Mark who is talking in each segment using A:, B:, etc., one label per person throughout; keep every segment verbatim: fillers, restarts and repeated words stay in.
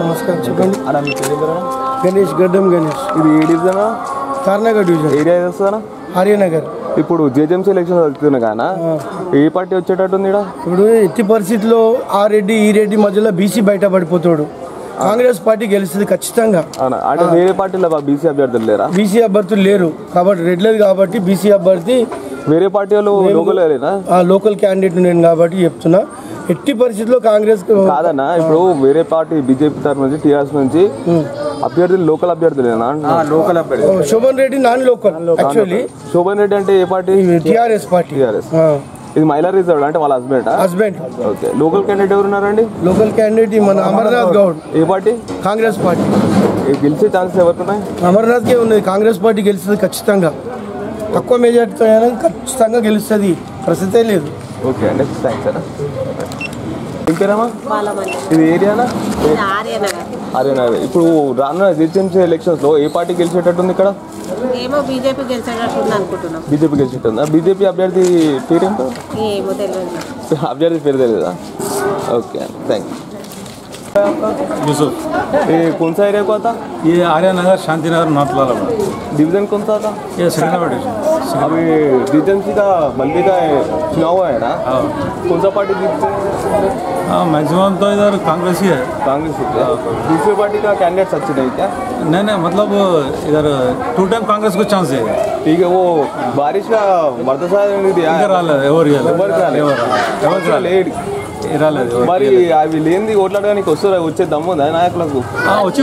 A: నమస్కారం చెప్పండి.
B: అన్న మీ పేరు ఏంటన్నా?
A: గణేష్ గడ్డం గణేష్.
B: ఇది ఏ డివిజన్?
A: కార్నగర్ డివిజన్.
B: ఏరియా వస్తుందా?
A: ఆర్యనగర్.
B: ఇప్పుడు జేజెంసీ ఎలక్షన్ జరుగుతున్నాయి కానీ ఏ పార్టీ వచ్చేటట్టుంది ఇక్కడ?
A: ఇప్పుడు ఎట్టి పరిస్థితిలో ఆ రెడ్డి ఈ రెడ్డి మధ్యలో బీసీ బయటపడిపోతాడు. కాంగ్రెస్ పార్టీ గెలుస్తుంది ఖచ్చితంగా.
B: అంటే వేరే పార్టీలో బీసీ అభ్యర్థులు లేరా?
A: బీసీ అభ్యర్థులు లేరు కాబట్టి రెడ్ లేదు కాబట్టి బీసీ అభ్యర్థి
B: వేరే పార్టీ వాళ్ళు
A: లోకల్ క్యాండిడేట్ నేను కాబట్టి చెప్తున్నా. ఎట్టి పరిస్థితుల్లో కాంగ్రెస్
B: కాదన్నా. ఇప్పుడు వేరే పార్టీ బీజేపీ తరఫు నుంచి టీఆర్ఎస్ నుంచి అభ్యర్థులు లోకల్ అభ్యర్థులేనా? లోకల్ అభ్యర్థి
A: Shoban Reddy non local. Actually
B: Shoban Reddy అంటే ఏ పార్టీ?
A: TRS party.
B: టీఆర్ఎస్. ఇది మహిళా రిజర్వ్ అంటే వాళ్ళ husband
A: husband
B: okay. Local candidate ఎవరు ఉన్నారండి?
A: లోకల్ క్యాండిడేట్ మన అమర్నాథ్ గౌడ్.
B: ఏ పార్టీ?
A: కాంగ్రెస్ పార్టీ.
B: గెలిచే ఛాన్సెస్ ఎవరున్నాయి?
A: అమర్నాథ్కే ఉన్నది. కాంగ్రెస్ పార్టీ గెలుస్తుంది ఖచ్చితంగా. తక్కువ మెజార్టీతో ఖచ్చితంగా గెలుస్తుంది, ప్రస్తుతే లేదు.
B: ఓకే అండి, థ్యాంక్స్ అన్న. ఇంకేనమ్మా ఇది ఏరియానా? ఆర్యనగర్. ఇప్పుడు రానున్న జిహెచ్ఎంసీ ఎలక్షన్స్ లో ఏ పార్టీ గెలిచేటట్టుంది ఇక్కడ?
C: ఏమో బీజేపీ గెలిచేటట్టుంది అనుకుంటున్నాం.
B: బీజేపీ గెలిచేటుందా? బీజేపీ అభ్యర్థి పేరేంటో?
C: ఏమో తెలియదు.
B: అభ్యర్థి పేరు తెలియదా? Okay thank you.
D: यूसुफ
B: ये कौन सा एरिया को आता?
D: ये आर्यनगर शांतिनगर नॉर्थ लाला
B: डिवीजन कौन सा था?
D: ये सेकंड डिवीजन.
B: अभी जीएमसी का बल्ली का चुनाव है ना? कौन सा पार्टी जीतते?
D: हाँ मैक्सिमम तो इधर कांग्रेस ही है.
B: कांग्रेस ही है. दूसरे पार्टी का कैंडिडेट अच्छे नहीं क्या?
D: नहीं नहीं मतलब इधर टू टाइम कांग्रेस को चांस है.
B: ठीक है. वो बारिश का वर्षा नहीं दिया మరి అవి లేనిది ఓట్లాడడానికి వస్తారా? వచ్చే దమ్ము ఉందా నాయకులకు?
D: వచ్చి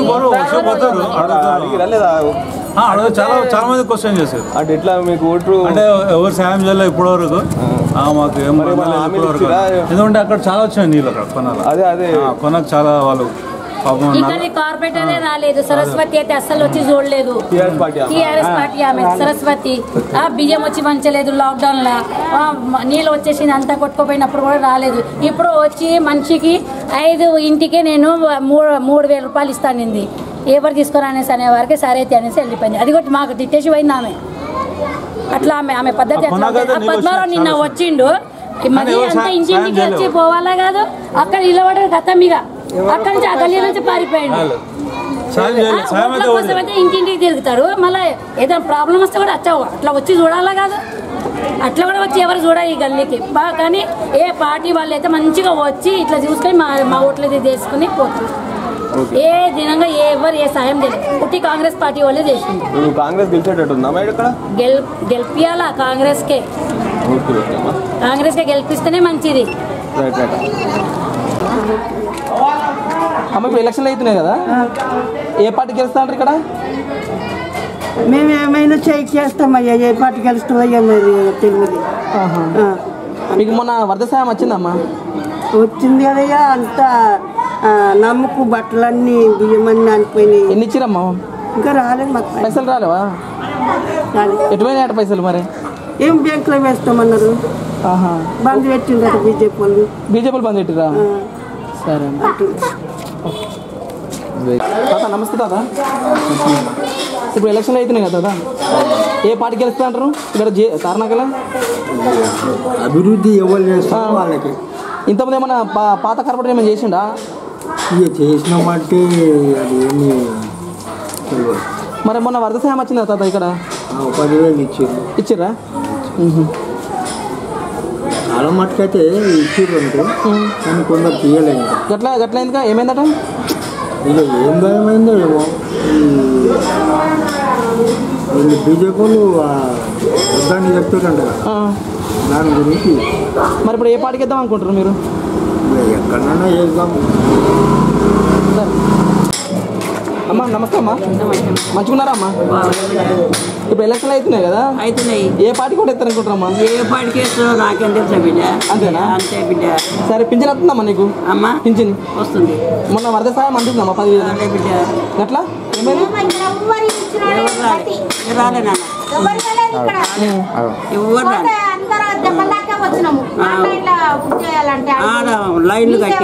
D: చాలా చాలా మంది క్వశ్చన్ చేశారు.
B: అంటే ఎట్లా మీకు ఓట్లు
D: అంటే ఎవరు సాయం చేయలేదు ఇప్పటి వరకు. మాకు ఎందుకంటే అక్కడ చాలా వచ్చాయి నీళ్ళు అక్కడ కొనాలి.
B: అదే అదే
D: కొనకు చాలా వాళ్ళు
E: కార్పొరేటరే రాలేదు. సరస్వతి అయితే అస్సలు వచ్చి చూడలేదు. టీఆర్ఎస్ పార్టీ ఆమె సరస్వతి. బియ్యం వచ్చి మంచలేదు. లాక్డౌన్ లా నీళ్ళు వచ్చేసింది అంతా కొట్టుకుపోయినప్పుడు కూడా రాలేదు. ఇప్పుడు వచ్చి మనిషికి ఐదు ఇంటికి నేను మూడు మూడు వేల రూపాయలు ఇస్తానింది. ఎవరు తీసుకురా అనేసి అనే వారికి సరే అయితే అనేసి వెళ్ళిపోయింది. అది కూడా మాకు తిట్టేసి పోయింది ఆమె. అట్లా ఆమె ఆమె పద్ధతి అట్లా. పద్మారావు నిన్న వచ్చిండు మరి అంతా ఇంటింటికి వచ్చి పోవాలా కాదు. అక్కడ నిలబడే గతం ఇక అక్కడి నుంచి ఆ గల్లీ నుంచి పారిపోయాడు. ఇంటింటికి తిరుగుతారు. మళ్ళీ ఏదైనా ప్రాబ్లం వస్తే కూడా వచ్చావు అట్లా వచ్చి చూడాలా కాదు. అట్లా కూడా వచ్చి ఎవరు చూడాలి ఈ గల్లీకి బాగా. కానీ ఏ పార్టీ వాళ్ళు అయితే మంచిగా వచ్చి ఇట్లా చూసుకొని మా మా ఓట్లు తీసుకుని పోతుంది. ఏ దినంగా ఎవరు ఏ సాయం చేయలేదు. పుట్టి కాంగ్రెస్ పార్టీ వాళ్ళే చేసింది.
B: కాంగ్రెస్
E: గెల్ గెలిపియాలా కాంగ్రెస్ కే. కాంగ్రెస్ కే గెలిపిస్తేనే మంచిది.
F: అమ్మ ఇప్పుడు ఎలక్షన్లు అవుతున్నాయి కదా, ఏ పార్టీ గెలుస్తా అంటారు ఇక్కడ?
G: మేము ఏమైనా చెక్ చేస్తామయ్యా. ఏ పార్టీ గెలుస్తామయ్యా మరి తెలియదు.
F: మీకు మొన్న వరద సాయం వచ్చిందమ్మా?
G: వచ్చింది కదయ్యా. అంతా నమ్ముకు బట్టలన్నీ బియ్యమన్నీ అనిపోయినాయి.
F: ఎన్ని ఇచ్చిరమ్మా?
G: ఇంకా రాలేదు మాకు
F: పైసలు. రాలేవా? ఎటువైనా అట పైసలు మరి
G: ఏం బ్యాంకులో వేస్తామన్నారు. బంద్ పెట్టిండ్రు బీజేపీ వాళ్ళు.
F: బీజేపీ వాళ్ళు బంద్ పెట్టిరా? సరే తాత నమస్తే తాత. ఇప్పుడు ఎలక్షన్లు అవుతున్నాయి కదా తాత, ఏ పార్టీ గెలుస్తా అంటారు ఇక్కడ తార్నాకల?
A: అభివృద్ధి ఎవరు చేస్తారు వాళ్ళకి.
F: ఇంతకుముందు ఏమన్నా పాత కార్పొరేటర్ ఏమైనా చేసిండా?
A: ఇక చేసినామంటే అది ఏమి
F: మరి మొన్న వరద సాయం వచ్చిందా తాత ఇక్కడ?
A: పదివేలు ఇచ్చారు.
F: ఇచ్చిర్రా?
A: చాలా మట్టుకైతే ఇచ్చారు అంటే కానీ కొందరు తీయలేదు.
F: గట్లా గట్ల ఎందుక ఏమైందట?
A: ఇక ఏం భయమైందో ఏమో. వీళ్ళు బీజేపీ వాళ్ళు వద్దని చెప్తారంట దాని గురించి.
F: మరి ఇప్పుడు ఏ పార్టీకి ఇద్దాం అనుకుంటారు మీరు?
A: ఎక్కడన్నా చేద్దాం.
F: అమ్మా నమస్తే అమ్మా, మంచిగున్నారా అమ్మా? ఇప్పుడు ఎలక్షన్లు అవుతున్నాయి కదా,
C: అవుతున్నాయి.
F: ఏ పార్టీ కూడా ఎత్తారు అనుకుంటారమ్మా?
C: ఏ పార్టీకి వేస్తారో నాకేం తెలుసా బిడ్డ.
F: అంతేనా?
C: అంతే బిడ్డ.
F: సరే పింఛన్ వస్తుందమ్మా నీకు? అమ్మా పింఛన్ వస్తుంది. మొన్న వరద సాయం అందుతుందమ్మా పదివేలు బిడ్డ. ఎట్లా
C: రాలేనా? లైన్లు కట్టి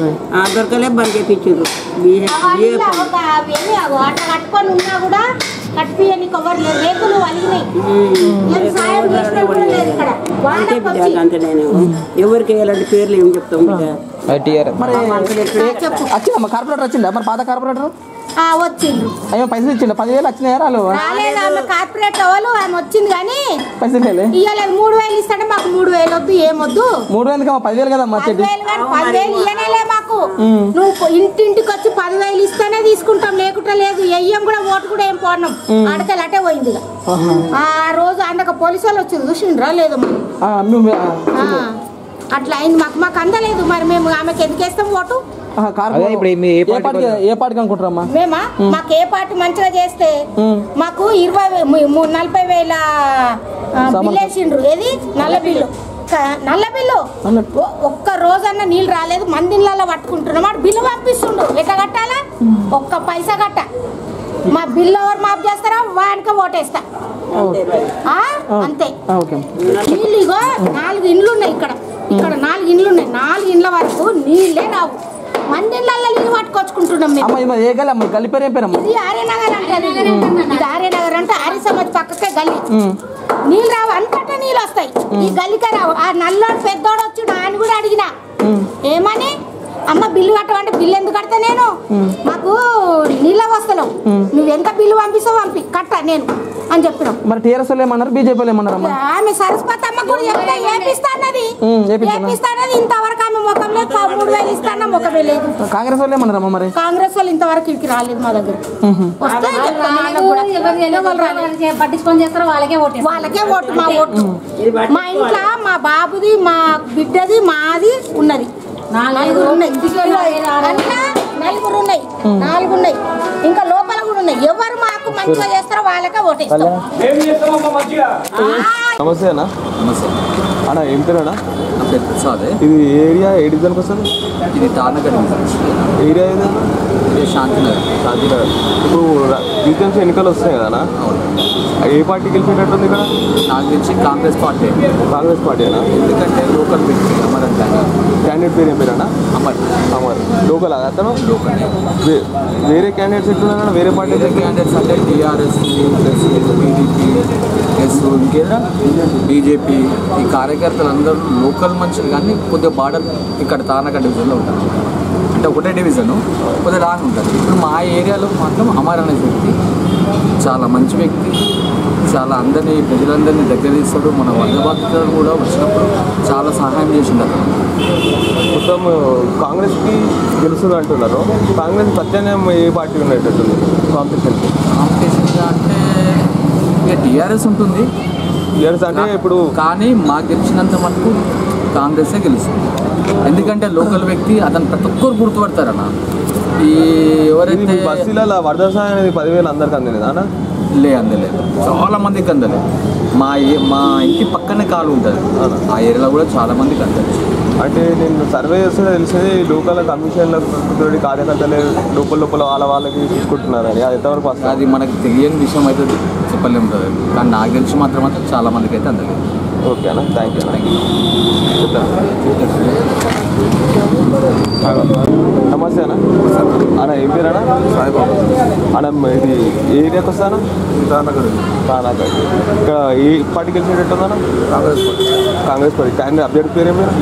C: దొరకలే బంద్ చేయించారు.
H: అట్లా కట్టుకొని ఉన్నా కూడా కట్టిపియని కవర్ లేదు రేకులు అలిగినాయి ఏం సాయం చేసినా కూడా లేదు ఇక్కడ
C: అంతే బిడ్డ అంతే నేను ఎవరికి ఎలాంటి పేర్లు ఏం చెప్తాం బిడ్డ
F: మరి వచ్చిందమ్మా కార్పొరేటర్ వచ్చిందా మరి పాత కార్పొరేటర్
H: వచ్చిండ్రు
F: అయ్యో పైసలు ఇచ్చిండు పదివేలు వచ్చినాయా రాలు
H: రాలేదు ఆమె కార్పొరేటర్ వాళ్ళు ఆమె వచ్చింది కానీ
F: పైసలు
H: ఇవ్వలేదు మూడు వేలు ఇస్తాడే మాకు మూడు వేలు వద్దు ఏమొద్దు
F: మూడు వేలు కమ్మా పదివేలు కదమ్మా
H: పదివేలు కానీ పదివేలు ఇవ్వనేలే మాకు నువ్వు ఇంటింటికి వచ్చి పదివేలు ఇస్తేనే తీసుకుంటాం లేకుంటే లేదు ఎయ్యం కూడా ఓటు కూడా ఏం పోన్నాం ఆడకెళ్ళి అటే పోయింది ఆ రోజు అందక పోలీసు వాళ్ళు వచ్చి చూసిండ్రా లేదు అట్లా అయింది మాకు మాకు అందలేదు మరి మేము ఆమెకి ఎందుకు వేస్తాం ఓటు
F: ఏ పార్టీకి అనుకుంటారమ్మా
H: మేమా మాకు ఏ పార్టీ మంచిగా చేస్తే మాకు ఇరవై నలభై వేల బిల్లు వేసిండ్రు ఏది నల్ల బిల్లు నల్ల బిల్లు ఒక్క రోజన్నా నీళ్ళు రాలేదు మందిళ్ళలో పట్టుకుంటున్నాం వాడు బిల్లు పంపిస్తుండు ఎట్లా కట్టాలా ఒక్క పైసా కట్ట మా బిల్లు ఎవరు మాఫ్ చేస్తారా వానికి ఓటేస్తా అంతే నీళ్ళు ఇగో నాలుగు ఇండ్లు ఉన్నాయి ఇక్కడ ఇక్కడ నాలుగు ఇండ్లు ఉన్నాయి నాలుగు ఇండ్ల వరకు నీళ్ళే రావు మందిళ్ళల్లో నీళ్ళు పట్టుకొచ్చుకుంటున్నాం మేము
F: ఏ గల్లి అమ్మ గల్లి పేరు ఏం పేరమ్మా
H: ఇది ఆర్యనగర్ అంటే ఇది ఆర్యనగర్ అంటే ఆర్య సమాజ్ పక్కకే గల్లి నీళ్ళు రావు అంతటా నీళ్ళు వస్తాయి ఈ గల్లికే రావు ఆ నల్లోడు పెద్దోడు వచ్చి ఆయన కూడా అడిగినా ఏమని అమ్మ బిల్లు కట్టమంటే బిల్లు ఎందుకు కడతా నేను మాకు నీళ్ళ వస్తలేవు నువ్వు ఎంత బిల్లు పంపిస్తావు పంపి కట్ట నేను అని చెప్పినాం
F: మరి టీఆర్ఎస్ ఏమన్నారు బీజేపీ ఏమన్నారు
H: ఆమె సరస్వతి అమ్మ కూడా చెప్తే ఏపిస్తానది ఏపిస్తానది ఇంతవరకు ఆమె ముఖంలో మూడు వేలు ఇస్తానా ముఖమే లేదు
F: కాంగ్రెస్ వాళ్ళు ఏమన్నారమ్మా మరి
H: కాంగ్రెస్ వాళ్ళు ఇంతవరకు ఇక్కడికి రాలేదు మా దగ్గర
E: పట్టించుకొని చేస్తారో వాళ్ళకే ఓటు
H: వాళ్ళకే ఓటు మా ఓటు మా ఇంట్లో మా బాబుది మా బిడ్డది మాది ఉన్నది నలుగురు ఉన్నాయి అట్లా నలుగురు ఉన్నాయి నాలుగు ఉన్నాయి ఇంకా లోపల కూడా ఉన్నాయి ఎవరు మాకు మంచిగా చేస్తారో వాళ్ళకే ఓటేస్తాం
B: నమస్తే అన్న
I: నమస్తే
B: అన్న ఏం పేరేనా
I: నా పేరు ప్రసాద్.
B: ఇది ఏరియా ఏ డివిజన్కి వస్తుంది?
I: ఇది తార్నగర్
B: ఏరియా ఏదన్నా
I: ఇది శాంతినగర్.
B: శాంతినగర్. ఇప్పుడు జిహెచ్ఎంసీ ఎన్నికలు వస్తాయి కదా? ఏ పార్టీ గెలిచేటట్టుంది ఇక్కడ?
I: నాకు తెలిసి కాంగ్రెస్ పార్టీ.
B: కాంగ్రెస్ పార్టీనా?
I: ఎందుకంటే లోకల్ వ్యక్తి అమర్ అంటే
B: క్యాండిడేట్ పేరు ఏం పేరన్నా?
I: అమర్.
B: అమర్ లోకల్ అతను
I: లోకల్.
B: వేరే క్యాండిడేట్స్ ఎట్లున్నా? వేరే పార్టీ
I: వేరే క్యాండిడేట్స్ అంటే టీఆర్ఎస్ ప్లస్ టీడీపీ ప్లస్ ఇంకేదా బీజేపీ ఈ కార్యకర్తలు అందరూ లోకల్ మనుషులు కానీ కొద్దిగా బార్డర్ ఇక్కడ తార్నగర్ డివిజన్లో ఉంటారు. అంటే ఒకటే డివిజను కొద్దిగా లాంగ్ ఉంటుంది. ఇప్పుడు మా ఏరియాలో మాత్రం అమర్ అనే వ్యక్తి చాలా మంచి వ్యక్తి, చాలా అందరినీ ప్రజలందరినీ దగ్గర తీస్తాడు. మన వరద బాధితులను కూడా వచ్చినప్పుడు చాలా సహాయం చేసిండు అతను.
B: మొత్తం కాంగ్రెస్కి గెలుస్తుంది అంటున్నారు. కాంగ్రెస్ ప్రత్యామ్నాయం ఏ పార్టీ ఉండేటట్టుంది కాంపిటీషన్కి?
I: కాంపిటీషన్గా అంటే ఇక టీఆర్ఎస్ ఉంటుంది.
B: టీఆర్ఎస్ అంటే ఇప్పుడు
I: కానీ మాకు గెలిచినంత మటుకు కాంగ్రెసే గెలుస్తుంది. ఎందుకంటే లోకల్ వ్యక్తి అతను ప్రతి ఒక్కరు గుర్తుపడతారన్న. ఈ ఎవరైతే
B: బస్సులలో వరద సహాయం అనేది పదివేలు అందరికి అందలేదా?
I: లే అందలేదు, చాలా మందికి అందలేదు. మా ఏ మా ఇంటి పక్కనే కాలు ఉంటుంది, ఆ ఏరియాలో కూడా చాలా మందికి అందలేదు.
B: అంటే నేను సర్వే చేస్తే తెలిసేది లోకల్ కమిషన్ల కార్యకర్తలే లోపల లోపల వాళ్ళ వాళ్ళకి తీసుకుంటున్నారని. అది ఎంతవరకు వస్తుంది?
I: అది మనకు తెలియని విషయం అయితే చెప్పలేము కదా, కానీ నాకు తెలిసి మాత్రం మాత్రం చాలా మందికి అయితే అందలేదు.
B: ఓకే అన్న, థ్యాంక్ యూ థ్యాంక్ యూ. నమస్తే అన్న. అన్న ఏం పేరు అన్న? సాయిబాబు అన్న. ఇది ఏ ఏరియాకి వస్తానా? తార్నగర్. తార్నగర్. ఇక్కడ ఏ పార్టీ గెలిచేటట్టు ఉందన్న? Congress party. Congress party. Candidate అభ్యర్థి పేరు ఏం పేరు?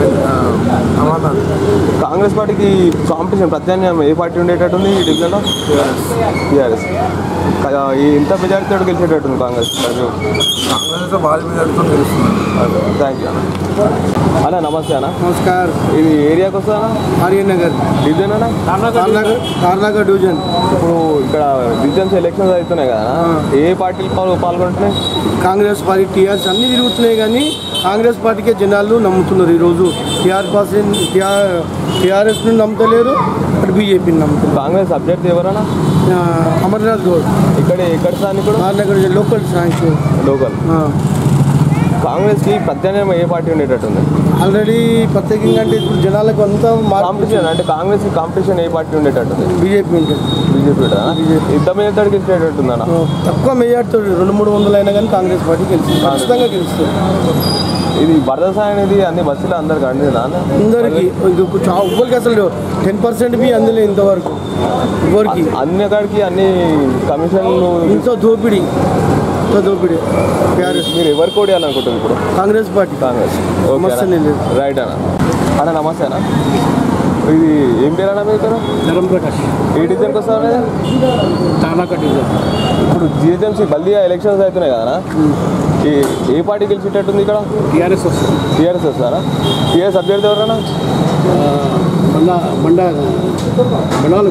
B: కాంగ్రెస్ పార్టీకి కాంపిటీషన్ ప్రత్యామ్నాయం ఏ పార్టీ ఉండేటట్టుంది ఈ డివిజన్లో? టీఆర్ఎస్. ఎంత మెజారిటీతో గెలిచేటట్టుంది కాంగ్రెస్? కాంగ్రెస్ భారీ మెజారిటీతో గెలుస్తుంది. థ్యాంక్ యూ అన్న. అన్న నమస్తే అన్న.
A: నమస్కారం.
B: ఇది ఏరియాకి వస్తుందా?
A: ఆర్యనగర్
B: డివిజన్ అన్న?
A: తార్నగర్. తార్నగర్ డివిజన్.
B: ఇప్పుడు ఇక్కడ డివిజన్స్ ఎలక్షన్స్ అవుతున్నాయి కదా, ఏ పార్టీలు పాల్ పాల్గొంటున్నాయి?
A: కాంగ్రెస్ పార్టీ, టీఆర్ఎస్ అన్నీ తిరుగుతున్నాయి కానీ కాంగ్రెస్ పార్టీకే జనాలు నమ్ముతున్నారు. ఈరోజు టీఆర్ పార్టీ టీఆర్ఎస్ని నమ్ముతలేరు, అటు బీజేపీని నమ్ముతున్నారు.
B: కాంగ్రెస్ అభ్యర్థి ఎవరన్నా?
A: అమర్నాథ్ గౌడ్.
B: ఇక్కడ ఎక్కడ సార్? కూడా
A: తార్నగర్ లోకల్ సాంక్షన్.
B: లోకల్. కాంగ్రెస్కి ప్రత్యామ్నాయం ఏ పార్టీ ఉండేటట్టుంది?
A: ఆల్రెడీ ప్రత్యేకంగా అంటే ఇప్పుడు జనాలకు అంతా
B: కాంపిటీషన్ అంటే కాంగ్రెస్కి కాంపిటీషన్ ఏ పార్టీ ఉండేటట్టుంది?
A: బీజేపీ ఉంటుంది.
B: బీజేపీ ఉంటుందా? ఎంత మెజార్టీ గెలిచేటట్టుందన్న?
A: తక్కువ మెజార్టీతో రెండు మూడు వందలు అయినా కానీ కాంగ్రెస్ పార్టీ గెలుస్తుంది, ఖచ్చితంగా గెలుస్తుంది.
B: ఇది భర్త సాయం అనేది అన్ని బస్సులు అందరికి అందిందా
A: అందరికి ఎవ్వరికి అసలు టెన్ పర్సెంట్ బి అందులో ఇంతవరకు ఎవరికి
B: అన్ని కాడికి అన్ని కమిషన్లు
A: ఇంత దోపిడీ ఇంత దోపిడీ టీఆర్ఎస్.
B: మీరు ఎవరికి ఓడియాలనుకుంటుంది ఇప్పుడు?
A: కాంగ్రెస్ పార్టీ.
B: కాంగ్రెస్.
A: సమస్య లేదు.
B: రైట్ అన్న. అన్న నమస్తే అన్న. ఇది ఏం పేరు అన్న మీ పేరు?
J: ధరం ప్రకాష్.
B: ఏ డిజైన్కి వస్తాను
J: తానాక డిజైన్.
B: ఇప్పుడు జిహెచ్ఎంసీ బల్దియా ఎలక్షన్స్ అవుతున్నాయి కదా, ఈ ఏ పార్టీ గెలిచేటట్టుంది ఇక్కడ?
J: టీఆర్ఎస్ వస్తుంది.
B: టీఆర్ఎస్ వస్తారా? టీఆర్ఎస్ అభ్యర్థి ఎవరన్నా?
J: బండా బండా బండాలు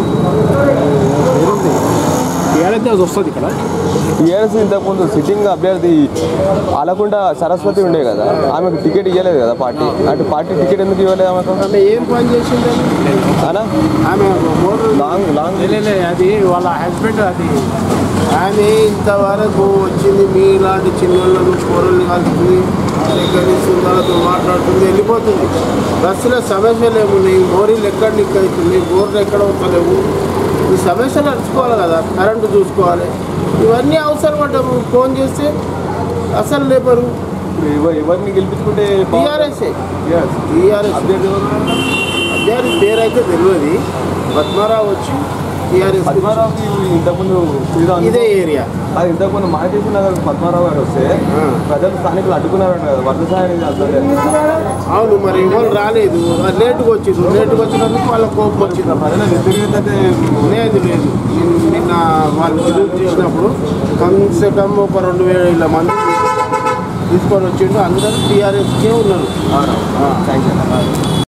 J: టీఆర్ఎస్ వస్తుంది ఇక్కడ.
B: టీఆర్ఎస్ ఇంతకుముందు సిట్టింగ్ అభ్యర్థి ఆలకుండా సరస్వతి ఉండే కదా, ఆమెకు టికెట్ ఇవ్వలేదు కదా పార్టీ. అటు పార్టీ టికెట్ ఎందుకు ఇవ్వలేదు ఆమెకు?
J: ఆమె ఏం పని చేసింది
B: అనా?
J: ఆమె
B: లాంగ్ లాంగ్
J: అది వాళ్ళ హస్బెండ్. అది ఆమె ఇంతవరకు వచ్చింది మీలాంటి చిన్నోళ్ళను కూరల్ని కలుపుతుంది, సేకరిస్తుంది, వాళ్ళతో మాట్లాడుతుంది, వెళ్ళిపోతుంది. బస్సులో సమస్యలు ఏమున్నాయి? మోరీలు ఎక్కడ నిక్ అవుతుంది, బోర్లు ఎక్కడ వస్తలేవు. ఈ సమస్యలు నడుచుకోవాలి కదా, కరెంటు చూసుకోవాలి, ఇవన్నీ అవసరం పడ్డాము. ఫోన్ చేస్తే అసలు లేపరు.
B: ఎవరిని గెలిపించుకుంటే
J: టీఆర్ఎస్ టీఆర్ఎస్ అభ్యర్థి అభ్యర్థి పేరు అయితే తెలియదు. పద్మారావు వచ్చి టీఆర్ఎస్
B: పద్మారావుకి ఇంతకుముందు
J: ఇదే ఏరియా.
B: అది ఇంతకుముందు మాజీ నగర్ పద్మారావు గారు వస్తే ప్రజలు స్థానికులు అడ్డుకున్నారంట కదా, వరద సాయం.
J: అవును, మరి ఎవరు రాలేదు, లేటుగా వచ్చిండ్రు. లేటుగా వచ్చినందుకు వాళ్ళ కోపం వచ్చింది.
B: ప్రజలు వ్యతిరేకత
J: లేదు లేదు నిన్న వాళ్ళు విజిట్ చేసినప్పుడు కమ్సే కమ్ ఒక రెండు వేల మంది తీసుకొని వచ్చిండు. అందరూ టీఆర్ఎస్కే ఉన్నారు.
B: Thank you.